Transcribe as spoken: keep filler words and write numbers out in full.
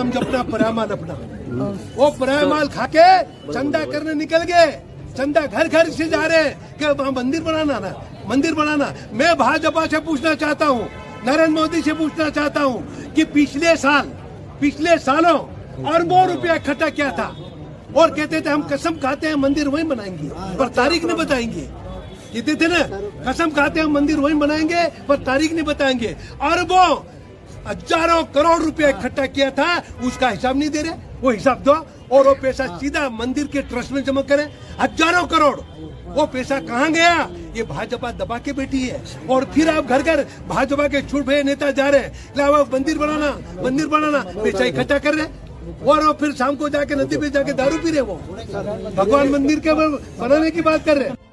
नाम जपना, परामाल अपना। वो परामाल खाके चंदा करने निकल गए, चंदा घर घर से जा रहे हैं कि वहाँ मंदिर बनाना ना, मंदिर बनाना। मैं भाजपा से पूछना चाहता हूँ, नरेंद्र मोदी से पूछना चाहता हूँ कि पिछले साल पिछले सालों अरबों रुपया इकट्ठा किया था और कहते थे हम कसम खाते हैं मंदिर वहीं बनाएंगे, पर तारीख नहीं बताएंगे। कहते थे ना, कसम खाते हैं मंदिर वहीं बनाएंगे पर तारीख नहीं बताएंगे। अरबों हजारों करोड़ रुपया इकट्ठा किया था, उसका हिसाब नहीं दे रहे। वो हिसाब दो और वो पैसा सीधा मंदिर के ट्रस्ट में जमा करें। हजारों करोड़, वो पैसा कहाँ गया? ये भाजपा दबा के बैठी है। और फिर आप घर घर भाजपा के छूट भये नेता जा रहे हैं, मंदिर बनाना मंदिर बनाना, पैसा इकट्ठा कर रहे और फिर शाम को जाके नदी पे जाके दारू पी रहे। वो भगवान मंदिर के बनाने की बात कर रहे हैं।